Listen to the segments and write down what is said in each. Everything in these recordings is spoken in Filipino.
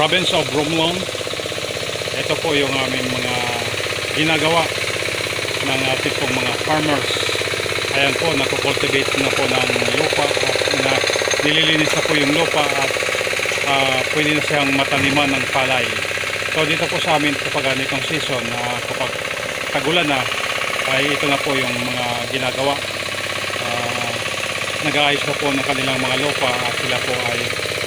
province of Romblon. Ito po yung aming mga ginagawa ng ating pong mga farmers. Ayan po, nagko-cultivate na po ng lupa at nililinis na po yung lupa at pwede na siyang mataniman ng palay. So dito po sa amin kapag ganitong season, kapag tagulan na, ay ito na po yung mga ginagawa. Nag-aayos na po ng kanilang mga lupa at sila po ay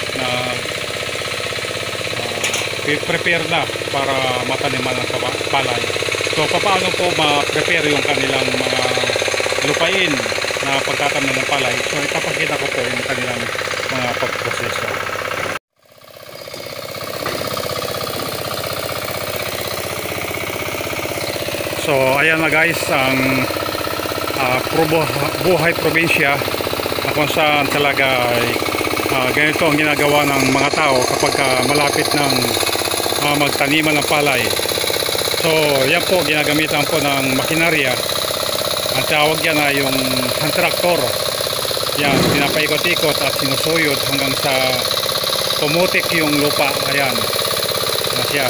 prepare na para mataniman ng palay. So paano po ma-prepare yung kanilang mga lupain na pagtatanim ng palay? So ipapakita ko po yung kanilang mga pagproseso. So ayan na guys, ang buhay probinsya na kung saan talaga ay ganito ang ginagawa ng mga tao kapag malapit ng magtaniman ng palay. So yan po, ginagamitan po ng makinarya. Ang tawag yan ay yung hand tractor. Yan, pinapaikot-ikot at sinusuyod hanggang sa pumutik yung lupa. Ayan na siya.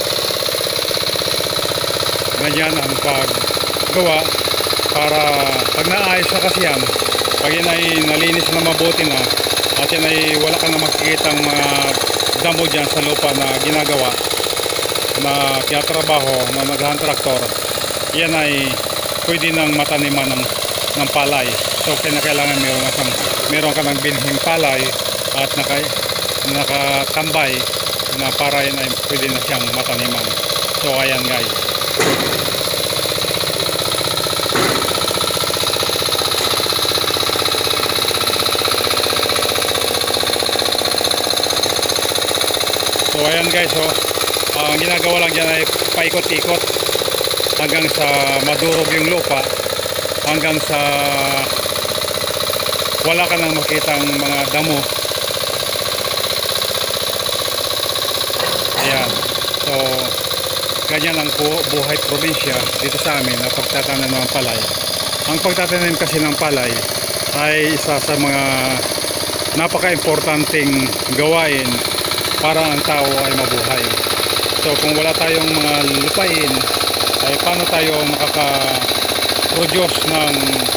Ganyan ang paggawa para pag naayos na kasi yan, pag yan ay nalinis na mabuti na at yan ay wala ka na makikitang mga damo dyan sa lupa na ginagawa na tinatrabaho na nag-hand traktor, yan ay pwede nang mataniman ng palay. So kailangan meron ka ng binhing palay at nakatambay na para yan ay pwede na siyang mataniman. So ayan guys. So ayan guys, ang ginagawa lang dyan ay paikot-ikot hanggang sa madurog yung lupa, hanggang sa wala ka nang makitang mga damo. Ayan, so ganyan ang buhay probinsya dito sa amin na pagtatanim ng palay. Ang pagtatanim kasi ng palay ay isa sa mga napaka-importanting gawain para ang tao ay mabuhay. So kung wala tayong mga lupain, ay paano tayo makaka-produce ng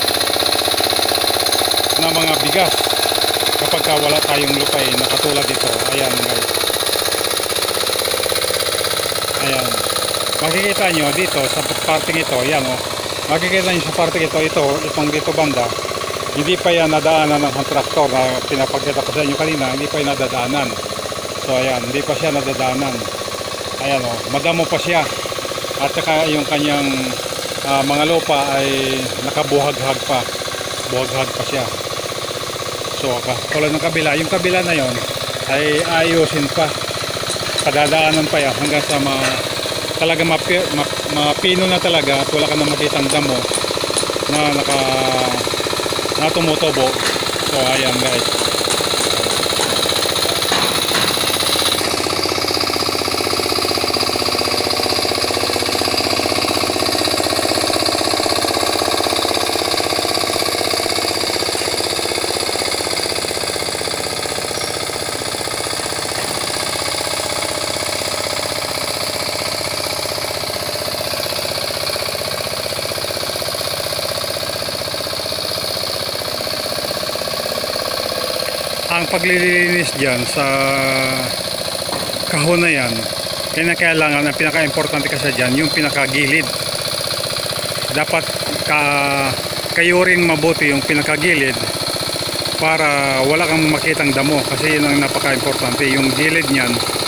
mga bigas kapag wala tayong lupain na katulad dito. Ayan guys. Ayan. Makikita nyo dito sa parting ito, ayan makikita nyo sa parting ito, itong dito banda, hindi pa yan nadaanan ng hand tractor na pinapakita ko sa inyo kanina, hindi pa yan nadadaanan. So ayan, hindi pa siya nadadaanan. Ayan madamo pa siya. At saka yung kanyang mga lupa ay nakabuhaghag pa. Buhaghag pa siya. So tulad ng kabila, yung kabila na yon ay ayusin pa. Padadaanan pa yan hanggang sa talaga mapino na talaga at wala ka na makitang damo na tumutubo. So ayan guys. Ang paglilinis dyan sa kahon na yan, kailangan, ang pinaka-importante kasi dyan, yung pinakagilid. Dapat kayuring mabuti yung pinakagilid para wala kang makitang damo, kasi yun ang napaka-importante. Yung gilid nyan,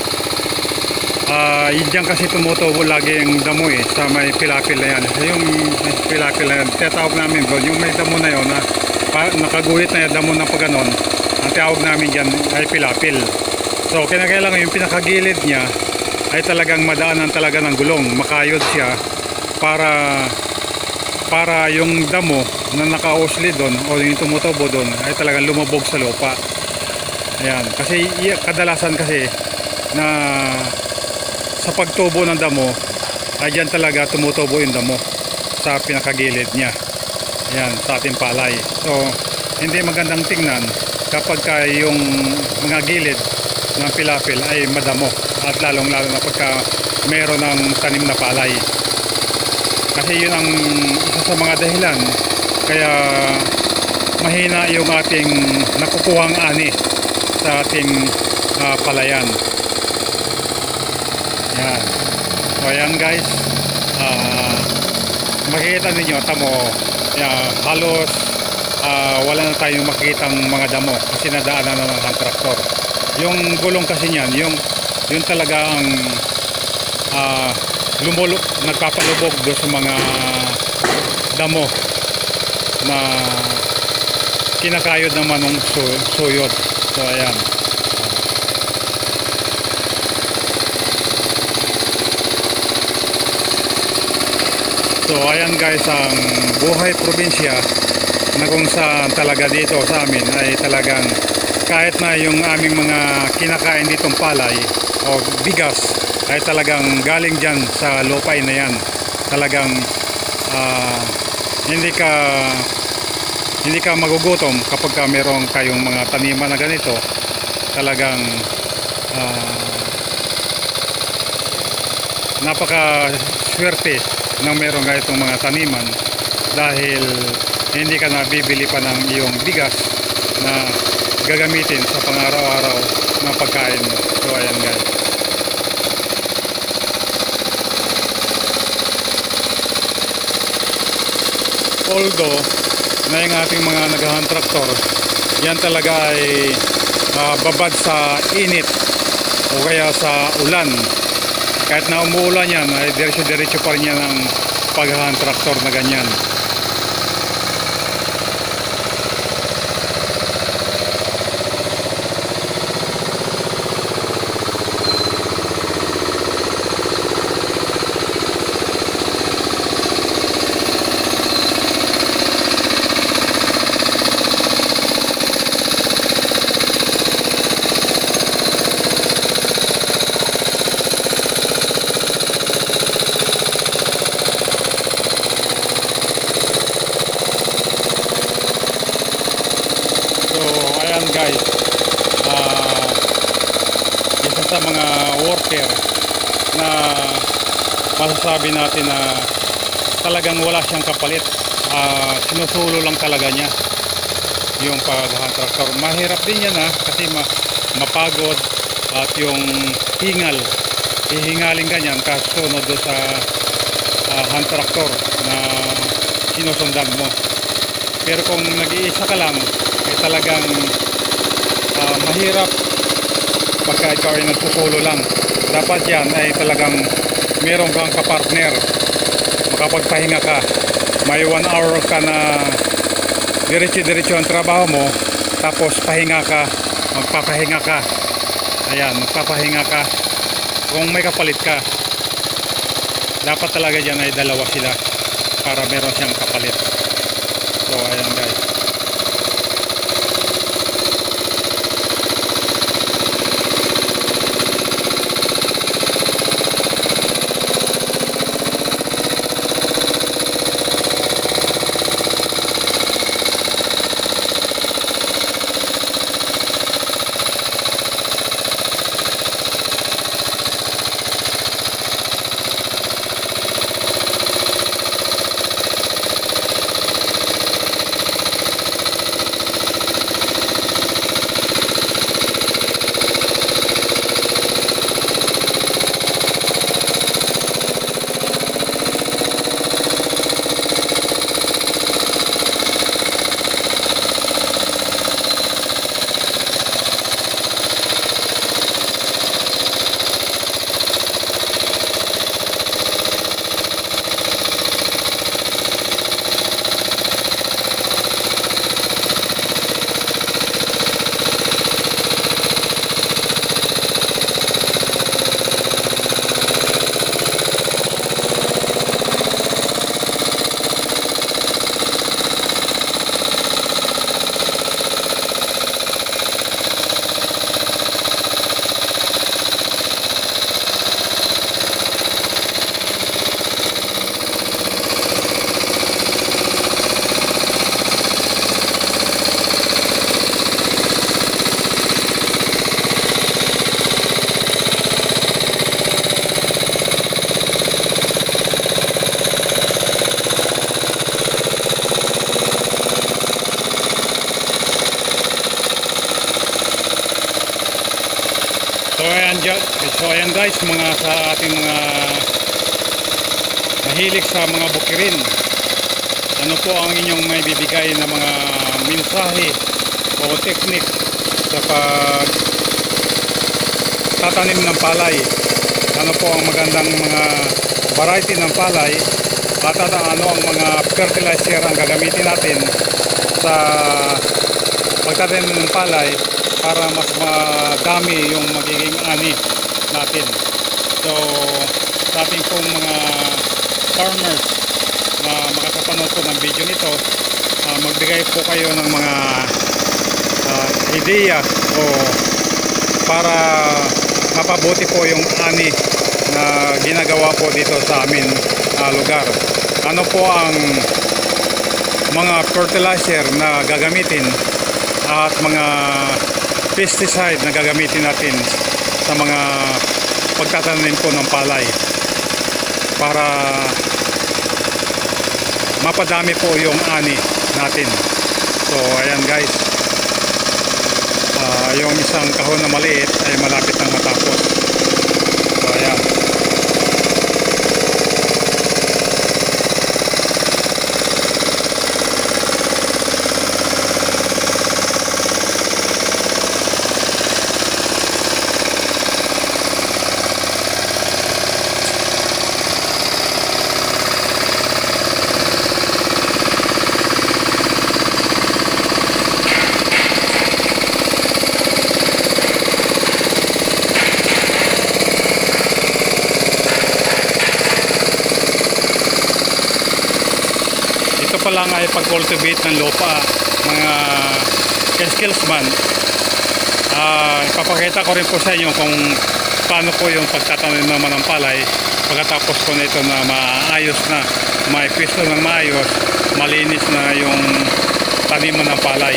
yun dyan kasi tumutubo lagi yung damo sa may pilapil na yan. Yung pilapil na yan, tinatawag namin doon, yung may damo na yun, nakaguhit na yung damo na pagganon, ang tawag namin dyan ay pilapil. So kailangan yung pinakagilid niya ay talagang madaanan talaga ng gulong, makayod siya para yung damo na nakausli doon o yung tumutubo doon ay talagang lumabog sa lupa. Ayan, kasi kadalasan kasi na sa pagtubo ng damo ay dyan talaga tumutubo yung damo sa pinakagilid niya. Ayan, sa ating palay. So hindi magandang tingnan kapag yung mga gilid ng pilapil ay madamo. at lalong lalo na pagka meron ng tanim na palay. Kasi yun ang isa sa mga dahilan kaya mahina yung ating nakukuhang ani sa ating palayan. Yan. So ayan guys, makikita ninyo, tamo, halos wala na tayong makikitang mga damo kasi nadaanan na ng hand tractor. Yung gulong kasi niyan, yung talaga ang nagpapalubog doon sa mga damo na kinakayod naman ng suyod. So ayan. So ayan guys, ang buhay probinsya na kung saan talaga dito sa amin ay talagang kahit na yung aming mga kinakain ditong palay o bigas ay talagang galing dyan sa lupain na yan. Talagang hindi ka magugutom kapag meron kayong mga taniman na ganito. Talagang napaka swerte na meron ganitong mga taniman dahil hindi ka nabibili pa ng iyong bigas na gagamitin sa pang-araw-araw na pagkain mo. So ayan guys. Although na yung ating mga nag-hand tractor, yan talaga ay babad sa init o kaya sa ulan. Kahit na umuulan yan, ay diretso-diretso pa rin yan ang pag-hand tractor na ganyan. Guys, isa sa mga worker na masasabi natin na talagang wala siyang kapalit, sinusulo lang talaga niya yung pag-hand tractor. Mahirap din yan kasi mapagod at yung hihingalin ka niyan kasunod do sa hand tractor na sinusundan mo. Pero kung nag-iisa ka lang ay talagang mahirap pagka ikaw ay nagsusulo lang. Dapat yan ay talagang meron kang kapartner, makapagpahinga ka. May 1 hour ka na diretso-diretso ang trabaho mo, tapos pahinga ka, magpapahinga ka. Ayan, magpapahinga ka. Kung may kapalit ka, dapat talaga dyan ay dalawa sila para meron siyang kapalit. So ayan guys. So ayan guys, mga sa ating mga mahilig sa mga bukirin, ano po ang inyong may bibigay na mga mensahe o teknik sa pagtatanim ng palay? Ano po ang magandang mga variety ng palay at ano ang mga fertilizer ang gagamitin natin sa pagtatanim ng palay para mas madami yung magiging ani natin. So sa ating pong mga farmers na makakapanood po ng video nito, magbigay po kayo ng mga ideya o para mapabuti po yung ani na ginagawa po dito sa amin lugar. Ano po ang mga fertilizer na gagamitin at mga pesticide na gagamitin natin sa mga pagtatanim po ng palay para mapadami po yung ani natin. So ayan guys, yung isang kahon na maliit ay malapit nang matapos. So ayan. Pa lang ay pag-cultivate ng lupa, mga skillsman. Ipapakita ko rin po sa inyo kung paano po yung pagtatanim naman ng palay pagkatapos po nito na maayos na, maipwisto ng maayos, malinis na yung taniman ng palay.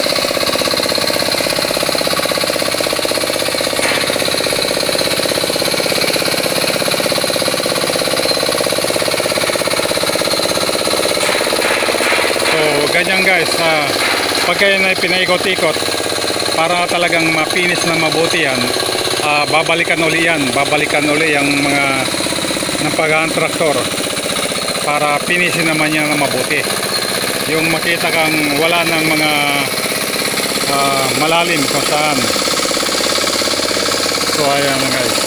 Ganyan guys, pag kayo na pinaikot-ikot para talagang mapinis na mabuti yan, babalikan uli yung mga ng traktor para pinisin naman yan na mabuti. Yung makita kang wala ng mga malalim kung saan. So ayan guys.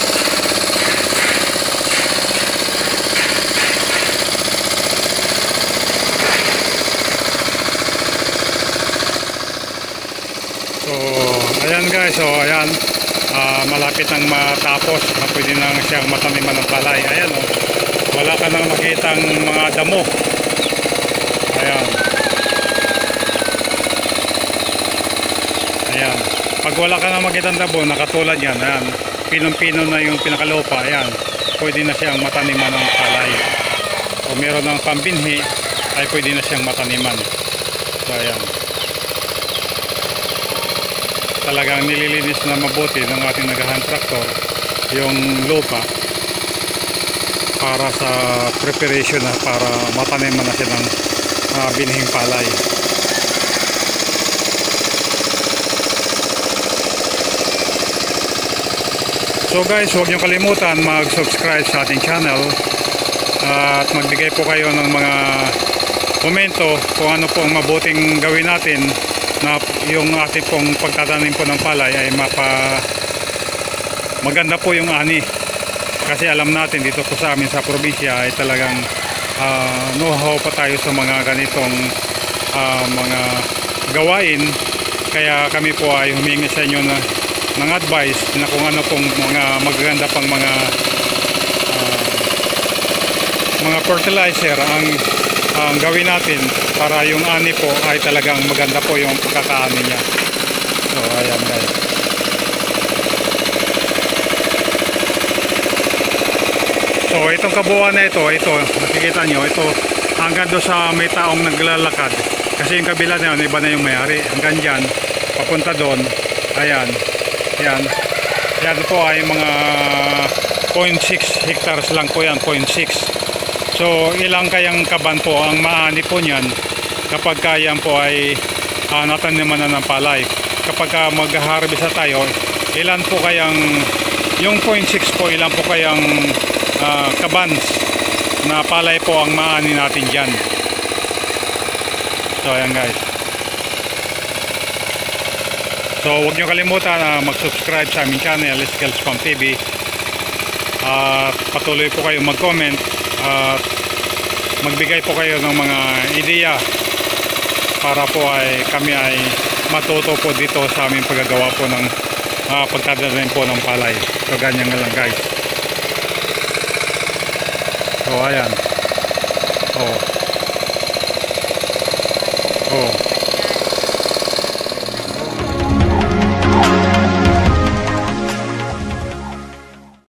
So ayan guys, so ayan, malapit nang matapos na pwede nang siyang mataniman ng palay. Ayan o, wala ka nang makitang mga damo. Ayan, ayan, pag wala ka nang makitang damo, nakatulad yan, ayan, pinong-pino na yung pinakalupa. Ayan, pwede na siyang mataniman ng palay. O meron ng pambinhi ay pwede na siyang mataniman. So ayan, talagang nililinis na mabuti ng ating nagahan traktor yung lupa para sa preparation na para mataniman na siya ng binhing palay. So guys, huwag niyo kalimutan mag-subscribe sa ating channel at magbigay po kayo ng mga komento kung ano po ang mabuting gawin natin na yung ating pong pagtatanim po ng palay ay maganda po yung ani. Kasi alam natin dito po sa amin sa probinsya ay talagang know-how pa tayo sa mga ganitong mga gawain. Kaya kami po ay humingi sa inyo ng advice na kung ano pong mga magaganda pang mga fertilizer ang gawin natin para yung ani po ay talagang maganda po yung pagkakaani niya. So ayan guys. So itong kabuuan na ito, nakikita nyo, ito hanggang doon sa may taong naglalakad. Kasi yung kabila na yun, iba na yung may-ari. Hanggang dyan, papunta doon. Ayan. Ayan. Yan po ay mga 0.6 hectares lang po yan, 0.6. So ilang kayang kaban po ang maani po niyan kapag kayan po ay nataniman na ng palay. Kapag mag-harvest na tayo, ilan po kayang yung 0.6 po, ilan po kayang kabans na palay po ang maani natin dyan. So ayan guys. So huwag nyo kalimutan na mag-subscribe sa aming channel, Skills Farm TV. At patuloy po kayo mag-comment at magbigay po kayo ng mga ideya para po ay kami ay matuto po dito sa aming paggagawa po ng pagtatanim po ng palay. So ganyan nga lang guys. So ayan. Oh.